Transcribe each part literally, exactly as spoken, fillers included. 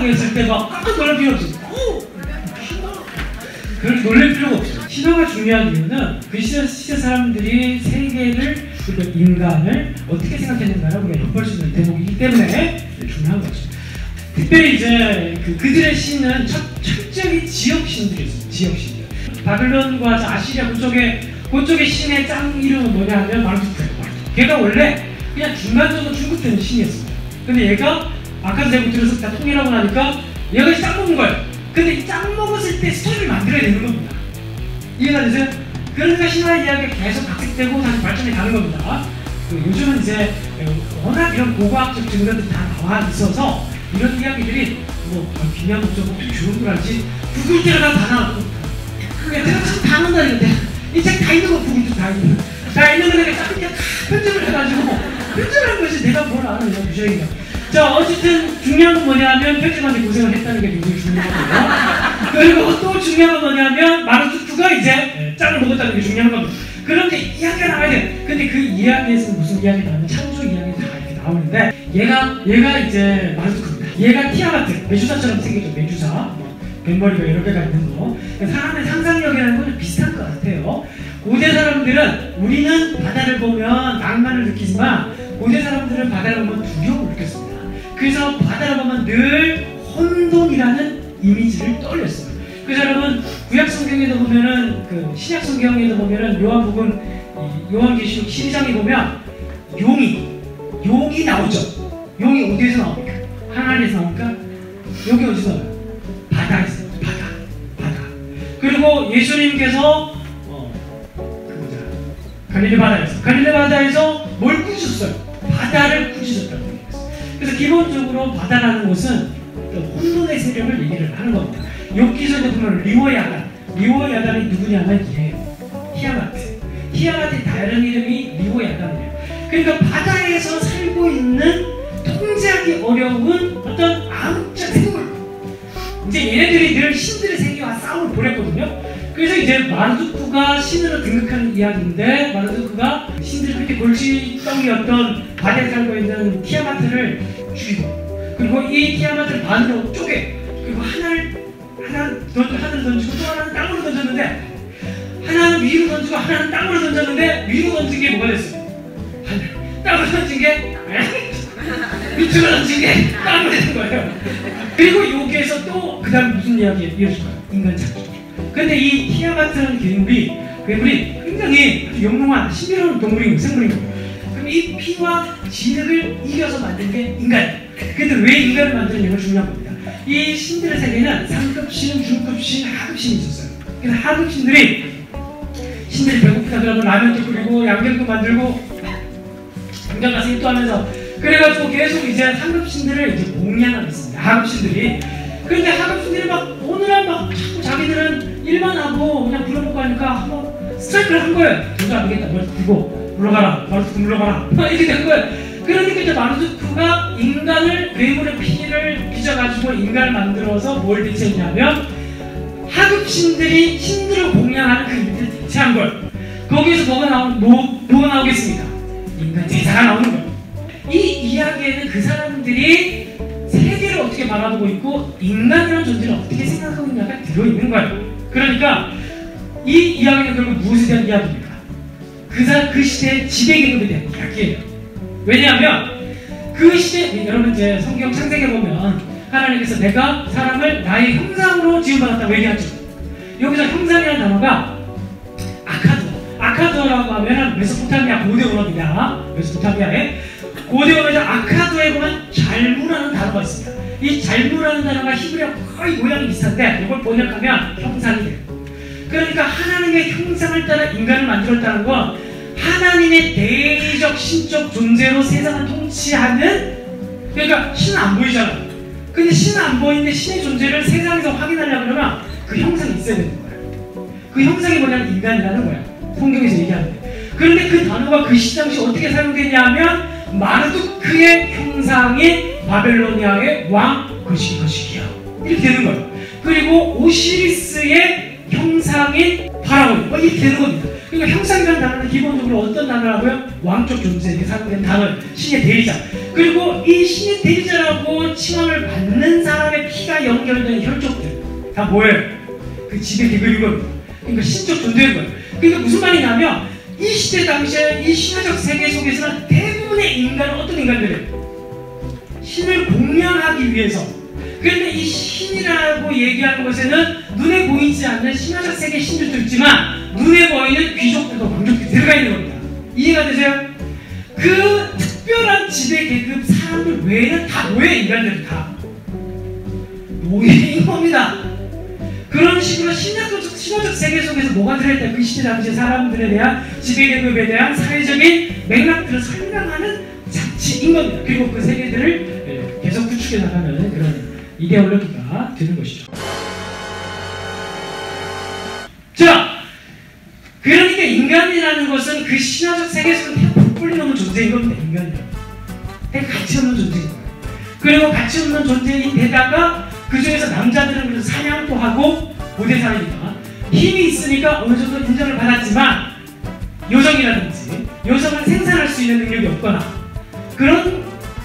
신화라고 했을 때 막 깜짝 놀랄 필요 없어요. 그렇게 놀랄 필요가 없어요. 신화가 중요한 이유는 그 시대, 시대 사람들이 세계를, 그리고 인간을 어떻게 생각했는가를 우리가 엿볼 수 있는 대목이기 때문에 중요한 거죠. 특별히 이제 그, 그들의 신은 철, 철저히 지역신들이었어요. 지역신들. 바벨론과 아시리아 그쪽에, 그쪽의 신의 짱 이름은 뭐냐 하면 마르두크예요. 걔가 원래 그냥 중간적으로 중국되는 신이었습니다. 근데 얘가 아까도 내가 들어서 다 통일하고 나니까 얘가 짱 먹은 거예요. 근데 이 짱 먹었을 때 스토리를 만들어야 되는 겁니다. 이해가 되세요? 그러니까 신화 이야기가 계속 각색되고 다시 발전해 가는 겁니다. 그 요즘은 이제 워낙 이런 고고학적 증거들이 다 나와 있어서 이런 이야기들이 뭐 비밀 목적 어떻게 좋은 걸 알지? 구글 때가 다 나왔고 내가 참 당한다 이런데 이 책 다 있는 거 구글 다 있는 거 다 있는 거 내가 딱 그냥 편집을 해가지고 편집을 한 것이 내가 뭘 알아 이런 부정이냐. 자, 어쨌든 중요한 건 뭐냐면 편집한테 고생을 했다는 게 굉장히 중요하고요. 그리고 또 중요한 건 뭐냐면 마르두크가 이제 짱을 먹었다는 게 중요한 겁니다. 그런데 이야기가 나와야 돼. 근데 그 이야기에서 무슨 이야기 나오면 창조 이야기 다 이렇게 나오는데 얘가 얘가 이제 마르두크입니다. 얘가 티아마트, 메두사처럼 생겼죠. 메두사, 뭐 뱃머리가 여러 개가 있는 거. 사람의 상상력이라는 건 비슷한 것 같아요. 고대 사람들은 우리는 바다를 보면 낭만을 느끼지만 고대 사람들은 바다를 보면 두려움을 느꼈습니다. 그래서 바다를 보면 늘 혼돈이라는 이미지를 떠올렸어요. 그래서 여러분 구약 성경에도 보면은 그 신약 성경에도 보면은 요한복음 요한계시록 십이 장에 보면 용이 용이 나오죠. 용이 어디에서 나옵니까? 하늘에서 나옵니까? 여기 어디서 나와요? 바다에서 바다 바다. 그리고 예수님께서 어, 그 뭐냐 갈릴리 바다에서 갈릴리 바다에서 뭘 꾸짖었어요? 바다를 꾸짖었다고 얘기했어요. 그래서 기본적으로 바다라는 것은 혼돈의 세력을 얘기를 하는 겁니다. 욥기서에 보면 리워야단, 리워야단이 누구냐면 얘예요. 티아마트. 티아마트의 다른 이름이 리워야단이에요. 그러니까 바다에서 살고 있는 통제하기 어려운 어떤 암흑적 생물. 이제 얘네들이 늘 신들의 세계와 싸움을 벌였거든요. 그래서 이제 마르두크가 신으로 등극하는 이야기인데 마르두크가 신들 그렇게 골칫덩이였던 바다에 살고 있는 티아마트를 죽이고 그리고 이 티아마트를 반으로 쪼개 그리고 하나를 하나 던져, 하나를 던지고 또 하나는 땅으로 던졌는데 하나는 위로 던지고 하나는 땅으로 던졌는데 위로 던진 게 뭐가 됐어요? 하나 땅으로 던진 게 밑으로 던진 게 땅으로 된 거예요. 그리고 여기에서 또 그 다음 무슨 이야기 이어질까요? 인간 창조. 근데 이 티아마트라는 괴물이 괴물이 굉장히 아주 영롱한 신비로운 동물이고 생물이고 그럼 이 피와 진흙을 이겨서 만든 게 인간이에요. 근데 왜 인간을 만드는 게 중요한 겁니다. 이 신들의 세계는 상급신, 중급신, 하급신이 있었어요. 그래서 하급신들이 신들이 배고프다 그러면 라면도 끓이고 양념도 만들고 당장 가서 일도 하면서 그래가지고 계속 이제 상급신들을 이제 공양하고 있습니다. 하급신들이. 그런데 하급신들이 막 오늘은 막 자꾸 자기들은 일만 하고 그냥 불러먹고 하니까 한번 스트라이크를 한 거예요. 도저히 안 되겠다. 머리 두고 물러가라. 마르두크 물러가라. 이렇게 된 거예요. 그러니까 이제 마르두크가 인간을 괴물의 피를 빚어가지고 인간을 만들어서 뭘 대체했냐면 하급신들이 신들을 공양하는 그 일들을 대체한 걸. 거기에서 뭐가 나오 뭐, 뭐가 나오겠습니까? 인간 제사가 나오는 거예요. 이 이야기에는 그 사람들이 세계를 어떻게 바라보고 있고 인간이라는 존재를 어떻게 생각하고 있냐가 들어있는 거예요. 그러니까 이 이야기는 결국 무엇에 대한 이야기입니까? 그, 사, 그 시대의 지배계급에 대한 이야기예요. 왜냐하면 그 시대, 여러분 이제 성경 창세기에 보면 하나님께서 내가 사람을 나의 형상으로 지음받았다고 얘기하죠. 여기서 형상이라는 단어가 아카드, 아카드라고 하면 메소포타미아 고대 언어입니다. 메소포타미아에 고대 언어에서 아카드에 보면 잘무라는 단어가 있습니다. 이 잘무라는 단어가 히브리어 거의 모양이 비슷한데 이걸 번역하면 형상이 돼요. 그러니까 하나님의 형상을 따라 인간을 만들었다는 건 하나님의 대리적 신적 존재로 세상을 통치하는 그러니까 신은 안 보이잖아요. 근데 신은 안 보이는데 신의 존재를 세상에서 확인하려고 그러면 그 형상이 있어야 되는 거예요. 그 형상이 뭐냐면 인간이라는 거예요. 성경에서 얘기하는데. 그런데 그 단어가 그 시 당시 어떻게 사용되냐면 마르두크의 형상인 바벨로니아의 왕 거시기 거시기야 이렇게 되는 거예요. 그리고 오시리스의 형상인 하라고 뭐 이렇게 되는 겁니다. 그러니까 형상이라는 단어는 기본적으로 어떤 단어라고요? 왕적 존재에게 사용된 단어, 신의 대리자. 그리고 이 신의 대리자라고 칭함을 받는 사람의 피가 연결된 혈족들 다 뭐예요? 그 집에 계급인 겁니다. 그러니까 신적 존재인 거예요. 그러니까 무슨 말이냐면 이 시대 당시에 이 신화적 세계 속에서는 대부분의 인간은 어떤 인간들이에요? 신을 공양하기 위해서. 그런데 이 신이라고 얘기하는 것에는 눈에 보이지 않는 신화적 세계 신들도 있지만 눈에 보이는 귀족들도 왕족들이 들어가 있는 겁니다. 이해가 되세요? 그 특별한 지배 계급 사람들 외에는 다 노예 인간들 다 노예인 겁니다. 그런 식으로 신화적, 신화적 세계 속에서 뭐가 들어있다? 그 시대 당시 사람들에 대한 지배 계급에 대한 사회적인 맥락들을 설명하는 자치인 겁니다. 그리고 그 세계들을 계속 구축해 나가는 그런 이데올로기가 되는 것이죠. 자, 그러니까 인간이라는 것은 그 신화적 세계에서는 다 불불리 넘는 존재인 겁니다. 인간이라는 되게 가치 없는 존재인 거예요. 그리고 가치 없는 존재인 데다가 그 중에서 남자들은 그래서 사냥도 하고 모대사니까 힘이 있으니까 어느 정도 인정을 받았지만 여성이라든지 여성은 생산할 수 있는 능력이 없거나 그런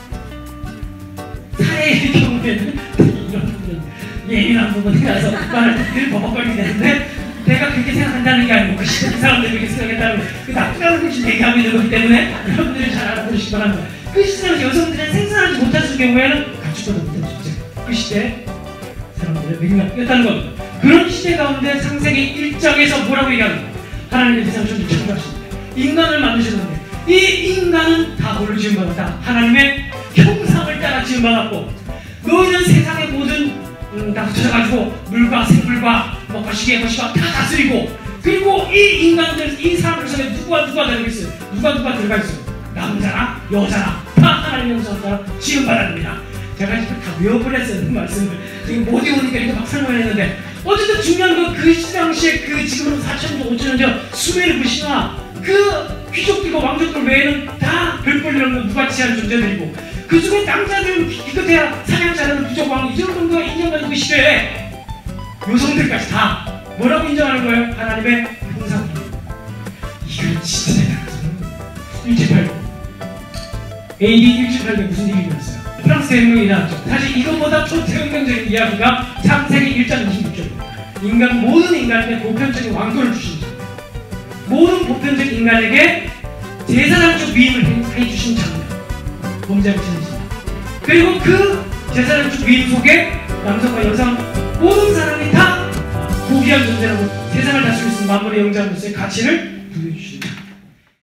사회의 경우에는 이런 부분 예민한 부분에 가서 말을 늘 버벅거리게 되는데 내가 그렇게 생각한다는 게 아니고 그 시대 사람들이 그렇게 생각했다는 그 나쁘다는 것이 얘기하고 있는 거기 때문에 여러분들이 잘 알아보시기 바랍니다. 그 시대는 여성들은 생산하지 못하는 경우에는 가축보다 못한 존재. 그 시대 사람들의 맥락이었다는 겁니다. 그런 시대 가운데 창세기 일 장에서 뭐라고 얘기합니까? 하나님의 세상을 좀 창조하십니다. 인간을 만드셨는데 이 인간은 다 뭘로 지음받았다? 하나님의 형상을 따라 지음받았고 너희는 세상의 모든 음, 다 붙여가지고 물과 생물과 뭐 거시기에 거시기가 다 다스리고 그리고 이 인간들, 이 사람들 속에 누구와 누가 들어가 있어요? 누가 누가 들어가 있어요? 남자나 여자나 다 하나님의 형상을 따라 지음받았습니다. 제가 지금 다 외워버렸어요. 그 말씀을. 지금 못 외우니까 이렇게 막 설명을 했는데 어쨌든 중요한 건 그 당시에 그 지금은 사천 년, 오천 년 전 수메르 그 신화 그 귀족들과 왕족들 외에는 다 별볼이라는 무가치한 존재들이고 그 중에 남자들은 기껏해야 사냥 잘하는 부족왕 이 정도가 인정받는 그 시대에 여성들까지 다 뭐라고 인정하는 거예요? 하나님의 형상. 이건 진짜 대단하죠. 일칠팔 에이디 일칠팔 년 무슨 일이 일어났어요? 프랑스 대혁명이 일어났죠. 사실 이것보다 초대혁명적인 이야기가 창세기 일 장 이십육 절입니다. 인간, 모든 인간에게 보편적인 왕도를 주신 자. 모든 보편적인 인간에게 제사장적 위임을 해주신 자입니다. 범죄하기 전이십니다. 그리고 그 제사장적 위임 속에 남성과 여성 모든 사람이 다 고귀한 존재라고 세상을 다스릴 수 있는 만물의 영장으로서의 가치를 부여해주시죠.